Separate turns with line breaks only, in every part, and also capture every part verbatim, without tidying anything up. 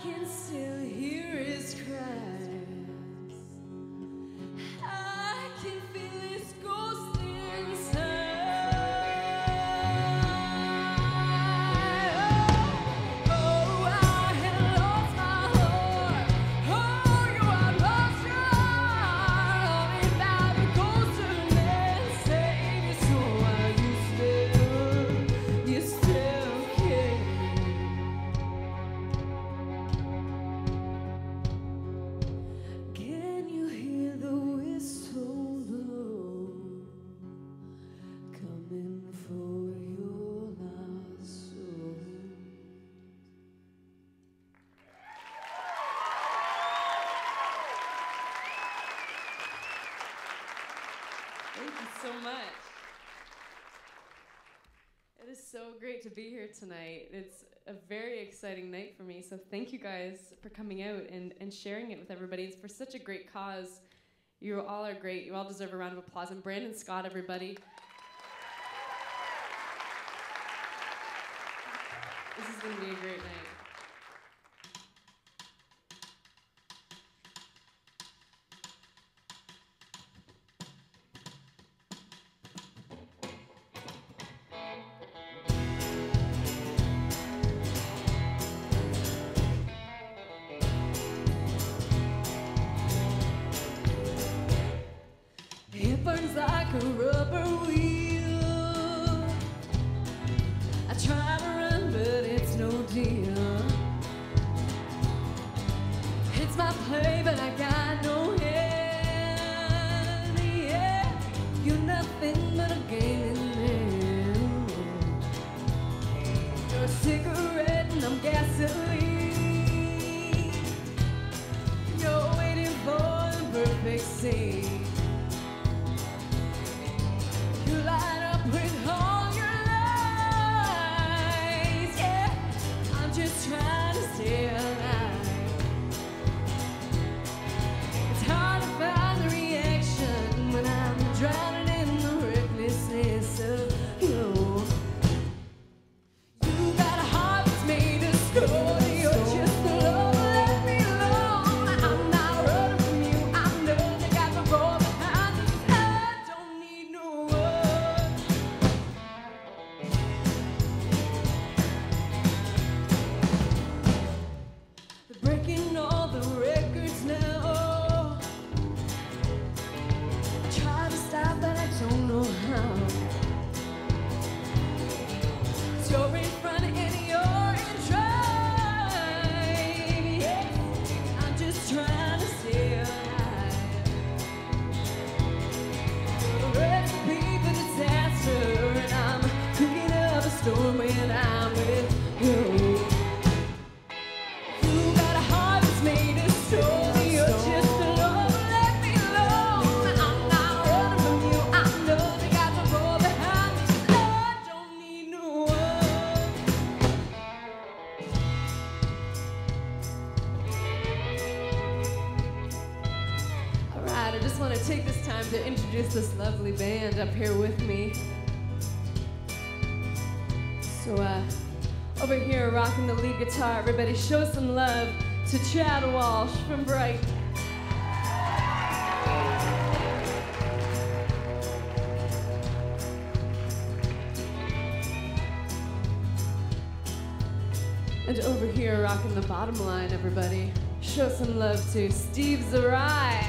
can still hear his cries. I can feel his ghost inside. Oh, I had lost my heart. Oh, you have lost your heart. And now the ghost of man saved you, so while you still, you still care. Can you hear the whistle blow, coming for your lost soul? Thank you so much. It is so great to be here tonight. It's a very exciting night for me, so thank you guys for coming out and, and sharing it with everybody. It's for such a great cause. You all are great. You all deserve a round of applause. And Brandon Scott, everybody. This is going to be a great night. It burns like a rubber wheel. I try to run, but it's no deal. It's my play, but I got no hand. Yeah, you're nothing but a game in there. You're a cigarette and I'm gasoline. You're waiting for the perfect scene. You light up with all your lies. Yeah, I'm just trying to stay alive. It's hard to find the reaction when I'm drowning in the recklessness of you. You got a heart that's made of stone. You're just the love, let me alone. I'm not running from you. I know you got the road behind me. I don't need no one. They're breaking all the records now. I try to stop, but I don't know how. 'Cause you're in front and you're in drive. Yeah, I'm just trying to stay alive. A recipe for disaster, and I'm cooking up a storm when I'm with you. You got a heart that's made of stone. You're just alone, let me alone. I'm not running from you. I know you got the road behind me. I don't need no one. All right, I just want to take this time to introduce this lovely band up here with me. So, uh, over here, rocking the lead guitar, everybody show some love to Chad Walsh from Bright. And over here, rocking the bottom line, everybody, show some love to Steve Zarai.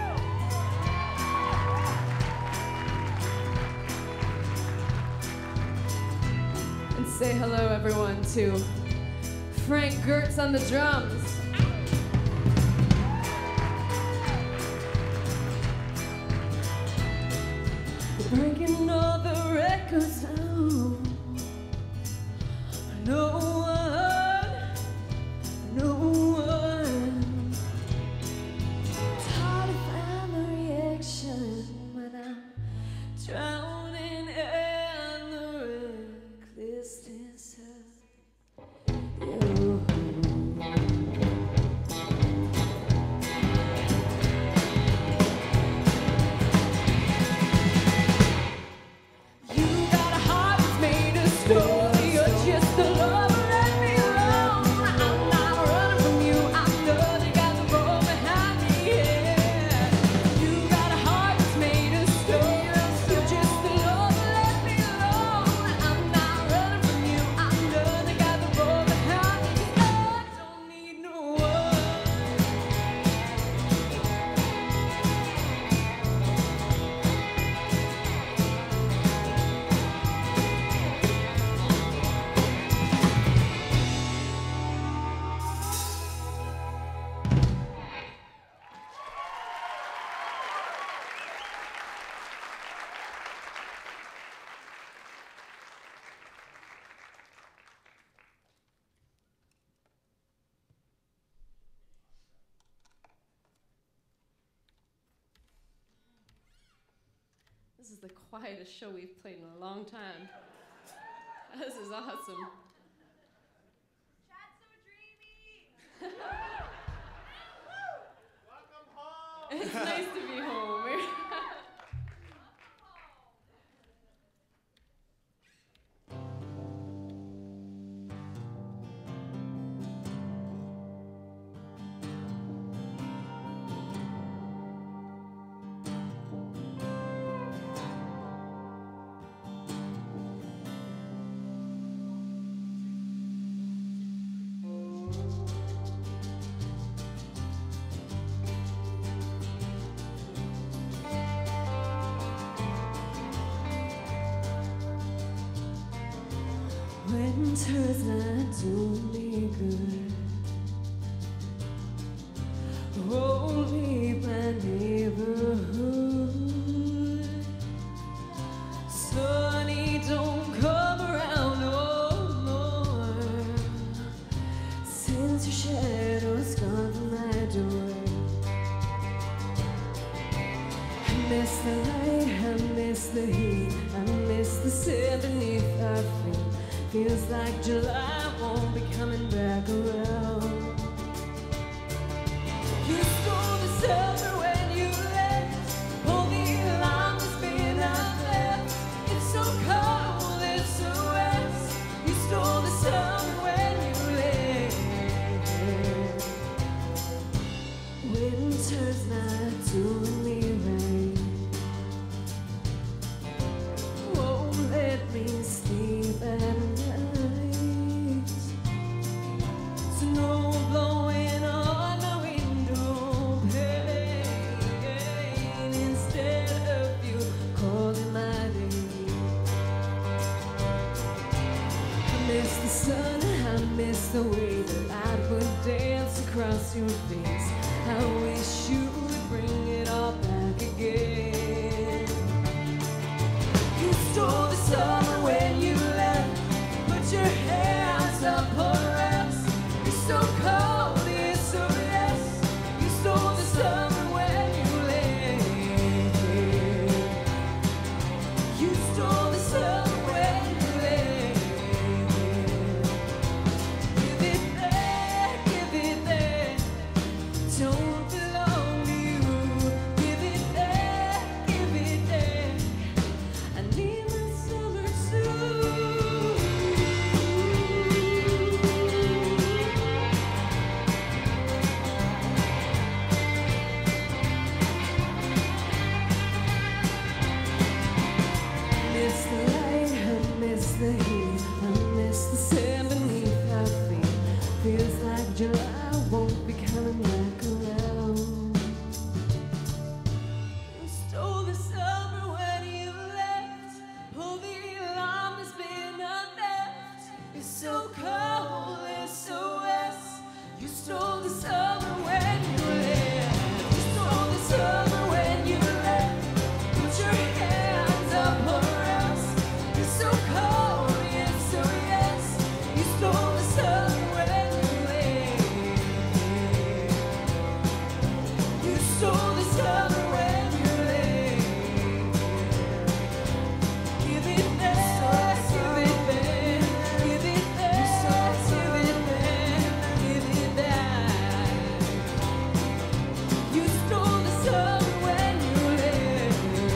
And say hello, everyone, to Frank Gertz on the drums. Breaking all the records now. No one, no one. It's hard to find the reaction when I'm drowning in the recklessness of you. You got a heart that's made of stone. You're just a lover, let me alone. I'm not running from you. This is the quietest show we've played in a long time. This is awesome.
Chat's so dreamy.
Welcome home.
It's nice to be home. We're
Winter's not doing me good. Only my neighborhood. Sunny don't come around no more since your shadow's gone from my door. I miss the light, I miss the heat, I miss the sand beneath our feet. Feels like July won't be coming back around. You stole the summer when you left. All the longest been I've left. It's so cold, it's so wet. You stole the summer when you left. Winter's not doing me right. Won't let me sleep at night. Snow blowing on my window pane instead of you calling my name. I miss the sun, I miss the way the light would dance across your face. I wish you would bring it all back again. You stole the summer when you left. Put your hands up her ass. You're so cold, it's so yes. You stole the summer when you left. You stole the summer when you left. Give it back, give it back. Don't belong to you. Give it back, give it back. I need my summer too. Miss the light, I miss the heat, I miss the sand beneath our feet. Feels like July won't be coming back around. You stole the summer when you left. Pull the alarm, there's been none left. It's so cold, it's so wet. You stole the summer when you left. You stole the summer when you left. Put your hands up her ass. You're so cold, it's so yes. You stole the summer when you left. You stole the summer when you left. Give it back, give it back, give it back, give it back, give it back. You stole the summer when you left.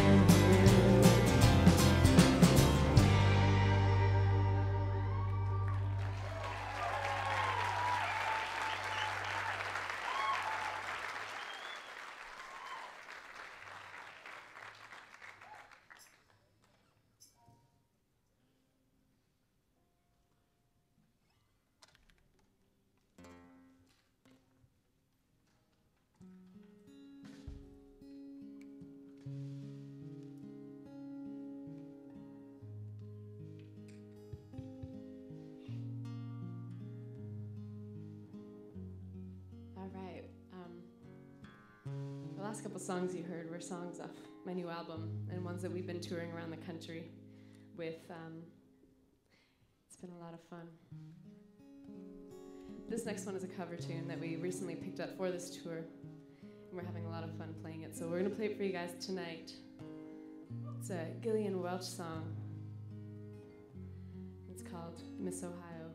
all right. Um, the last couple songs you heard were songs off my new album and ones that we've been touring around the country with. Um, it's been a lot of fun. This next one is a cover tune that we recently picked up for this tour, and we're having a lot of fun playing it. So we're gonna play it for you guys tonight. It's a Gillian Welch song. It's called Miss Ohio.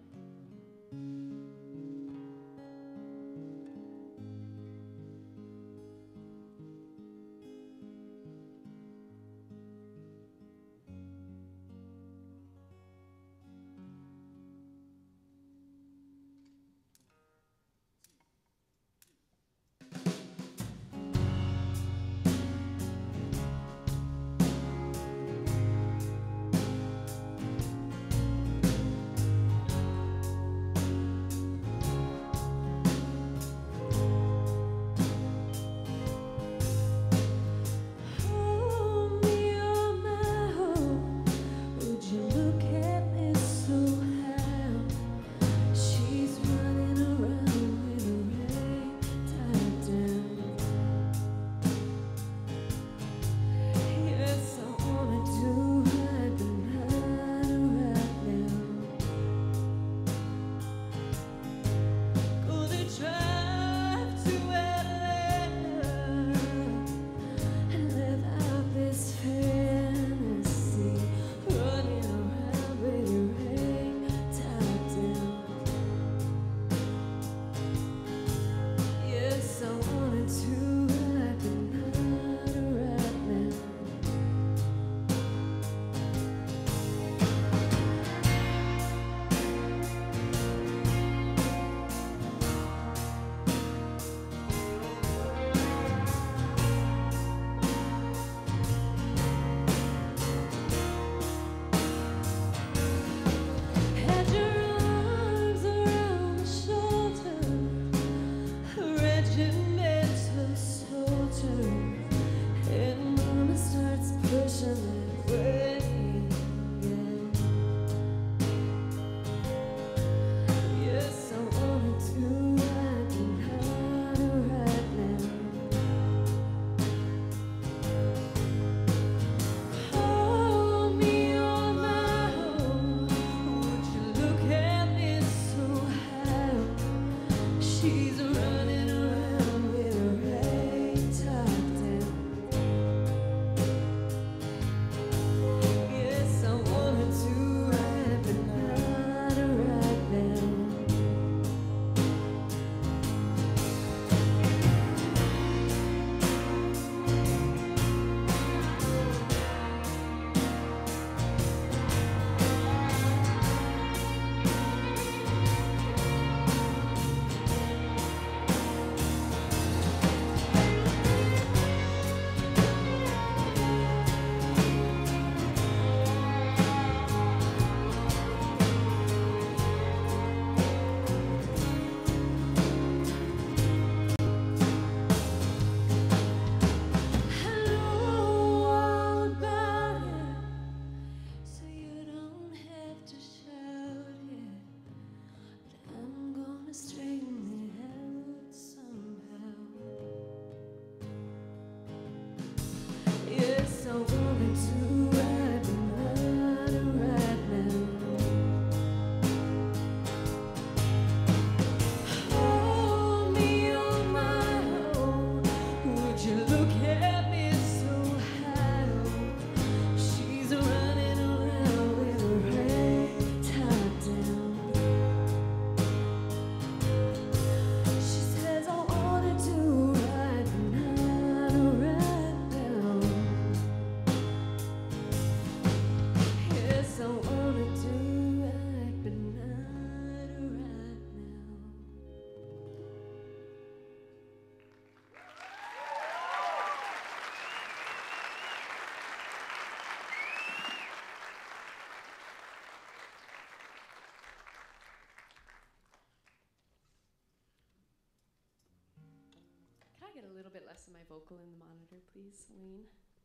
I get a little bit less of my vocal in the monitor, please, Wayne?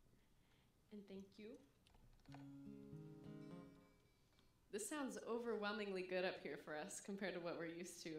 And thank you. This sounds overwhelmingly good up here for us compared to what we're used to.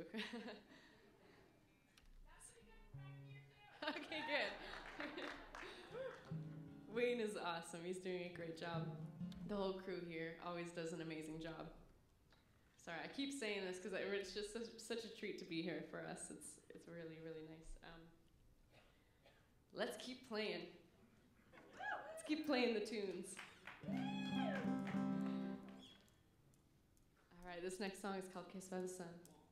Okay, good. Wayne is awesome. He's doing a great job. The whole crew here always does an amazing job. Sorry, I keep saying this because it's just such, such a treat to be here for us. It's it's really, really nice. Um, let's keep playing. Let's keep playing the tunes. All right, this next song is called Kissed by the Sun.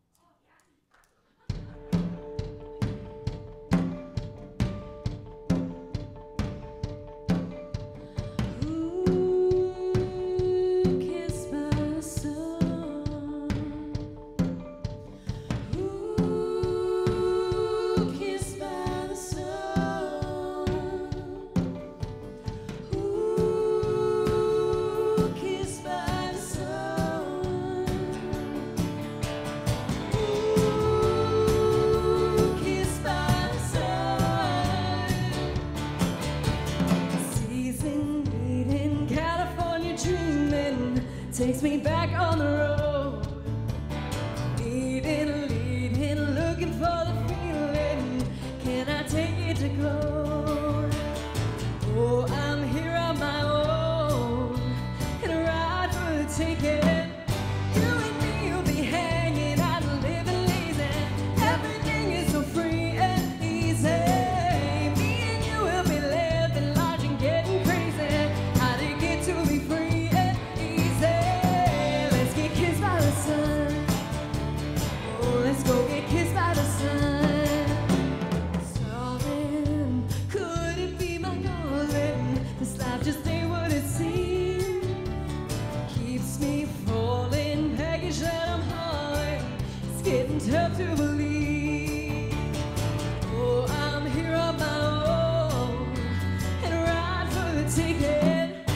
Takes me back on the road, leading, leading, looking for the feeling. Can I take it to go? Oh, I'm here on my own, and a ride for the ticket. You and me will be hanging out and living lazy. Everything is so free and easy. Me and you will be living large and getting crazy. How to get to be free? Oh, let's go get kissed by the sun. Darling, could it be my darling? This life just ain't what it seems. Keeps me falling, package that I'm hauling. It's getting tough to believe. Oh, I'm here on my own, and a ride for the ticket.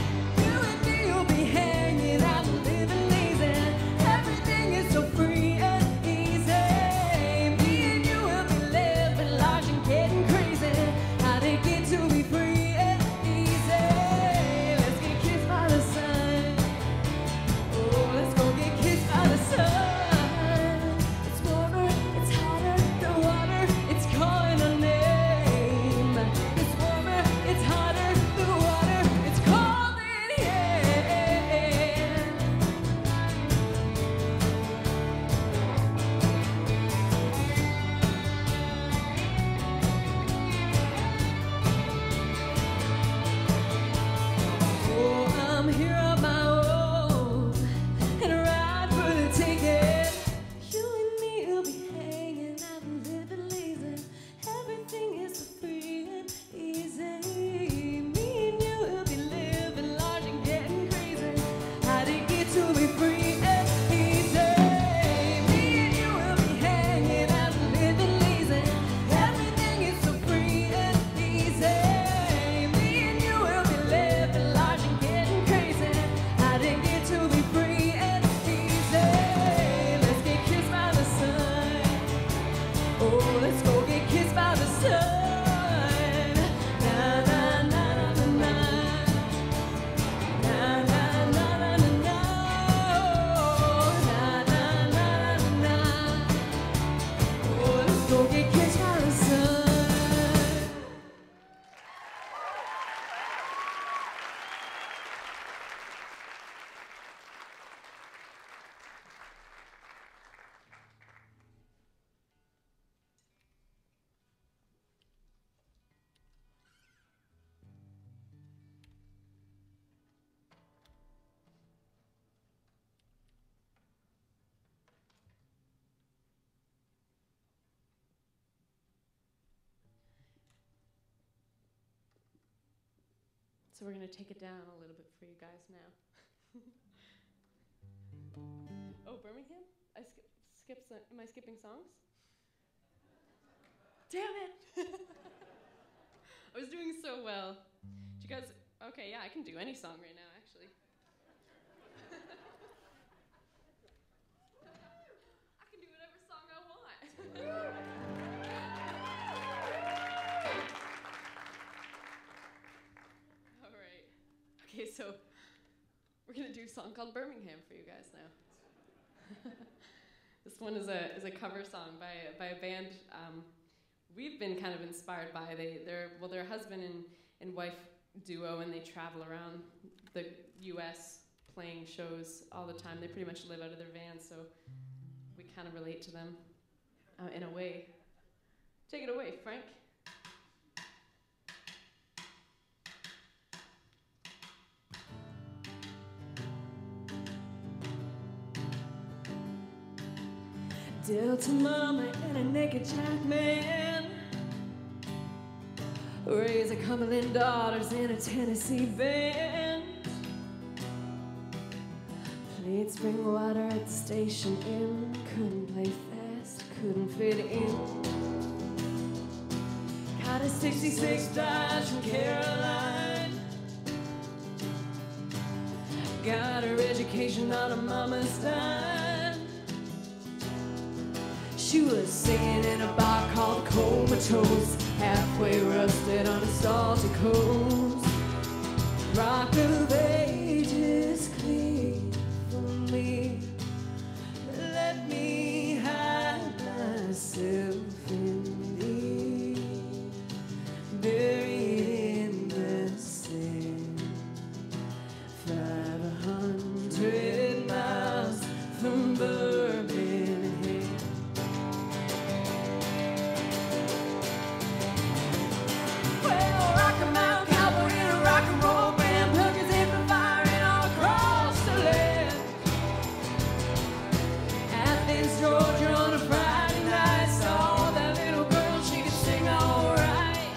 So we're going to take it down a little bit for you guys now. Oh, Birmingham? I sk skip so am I skipping songs? Damn it! I was doing so well. Did you guys, okay, yeah, I can do any song right now, actually. I can do whatever song I want. Okay, so we're gonna do a song called Birmingham for you guys now. This one is a is a cover song by by a band um, we've been kind of inspired by. They they're well they're a husband and, and wife duo, and they travel around the U S playing shows all the time. They pretty much live out of their van, so we kind of relate to them uh, in a way. Take it away, Frank.
Delta mama and a naked jack man raise a Cumberland daughters in a Tennessee band. Played spring water at the station inn. Couldn't play fast, couldn't fit in. Got a sixty-six Dodge from Caroline. Got her education on her mama's dime. She was singing in a bar called Comatose, halfway rusted on a salty coast. Rock of ages clear for me. Let me hide myself in thee, buried in the sand. Five hundred miles from Birmingham. Well, rock 'em out, cowboy in a rock and roll band, hookers in the firing all across the land. Athens, Georgia on a Friday night, saw that little girl, she could sing all right.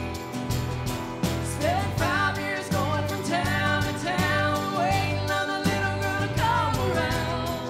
Spent five years going from town to town, waiting on the little girl to come around.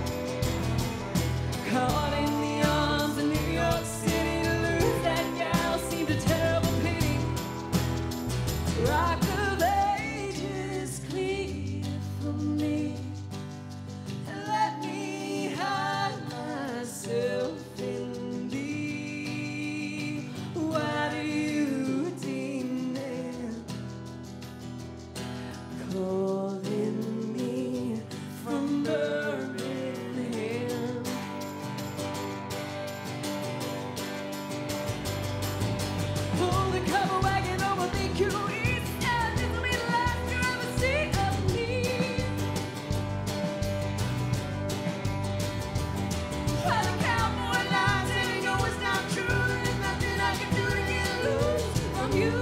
Caught in the arms of New York City, to lose that gal seemed a terrible pity. Rock of ages clear for me. Let me hide myself in thee. Why do you deem them calling me from Birmingham? Pull the cover wagon over the Q East, and this'll be the last you ever see of me. How the cowboy lies, and you know it's not true. There's nothing I can do to get loose from you.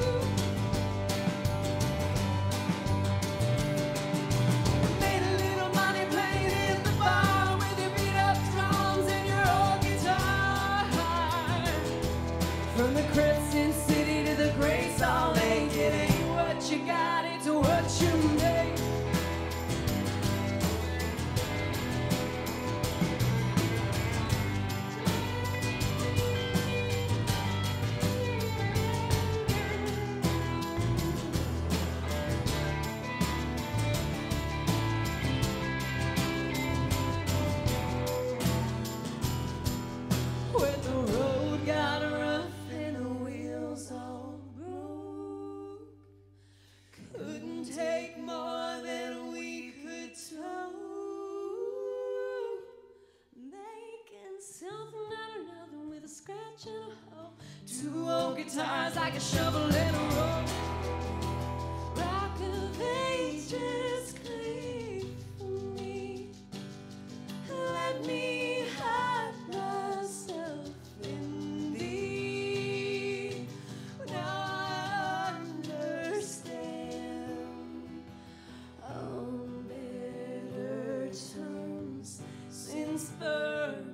Made a little money playing in the bar with your beat up drums and your old guitar. From the Cripps in city to the Grace all Lake, it ain't what you got, it's what you make. When the road got rough and the wheels all broke, couldn't take more than we could tow. Making something out of nothing with a scratch and a hoe. Two old guitars like a shovel and a rope. Rock of ages clear for me. Let me hide myself in thee. Now I understand on better terms since Birmingham.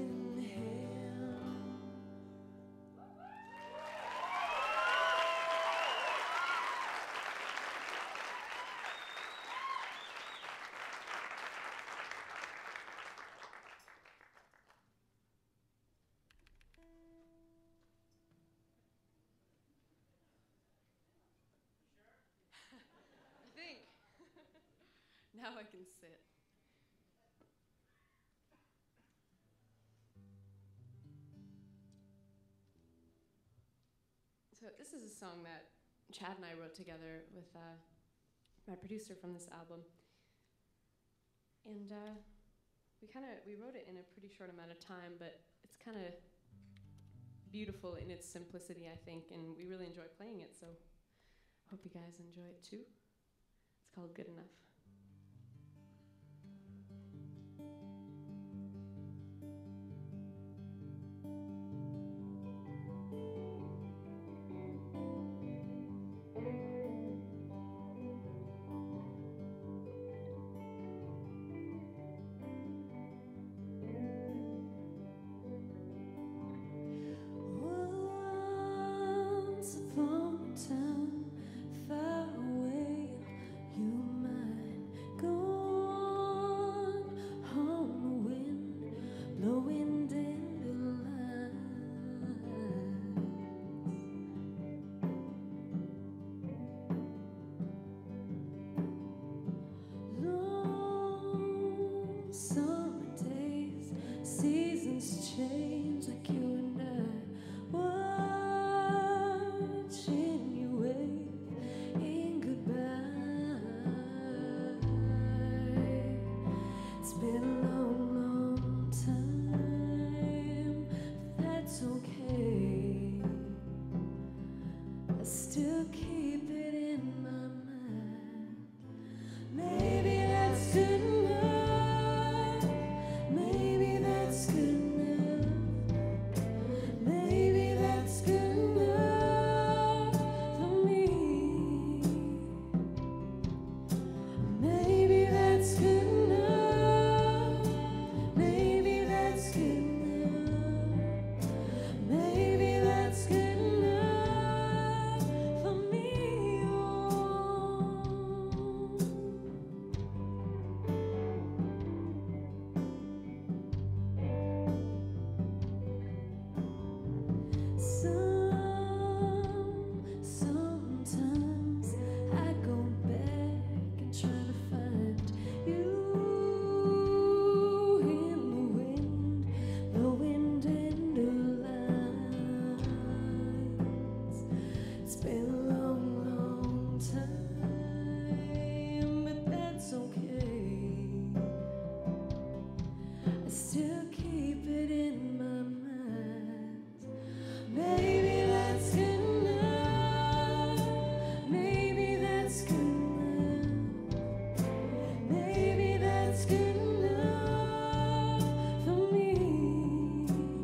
I think. Now I can sit. So this is a song that Chad and I wrote together with uh, my producer from this album. And uh, we kind of, we wrote it in a pretty short amount of time, but it's kind of beautiful in its simplicity, I think, and we really enjoy playing it, so hope you guys enjoy it too. It's called Good Enough.
Summertime, far away, you might go on the wind, blowing dandelions. Long summer days, seasons change like you and I. Watching you wave in goodbye. It's been a long, long time, but that's okay. I still keep it in my mind. Maybe that's good enough. Maybe that's good enough. Maybe that's good enough for me. Maybe that's good enough. Maybe that's good enough. Maybe that's good enough for me. Oh. Some, sometimes I go back and try to find you in the wind, the wind and the lines. It's been a long, long time, but that's okay. I still keep it in my mind. Maybe that's good enough. Maybe that's good enough. Maybe that's good enough for me.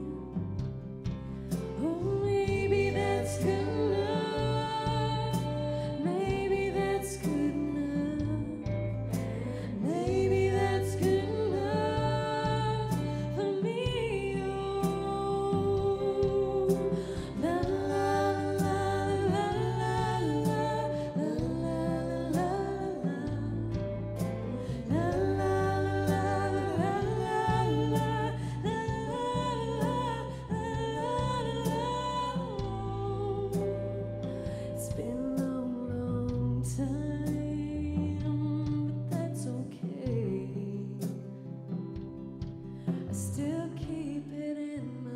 Oh, maybe that's good enough. Maybe that's good enough. Maybe that's good enough for me. Oh, la la la la la la la la la It's been a long, long time, but that's okay. I still keep it in my